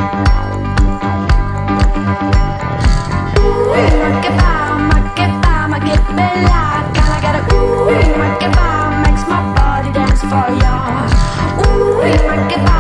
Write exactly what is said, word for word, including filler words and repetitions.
Makes my body dance for ya. Ooh, make it